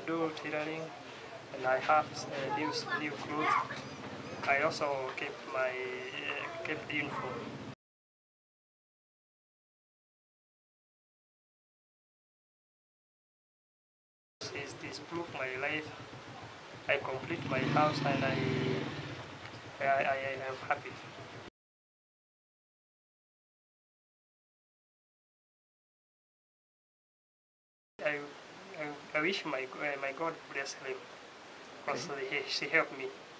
do tailoring, and I have new clothes. I also kept uniform. This proof my life. I complete my house and I am happy. I wish my God bless him because she helped me.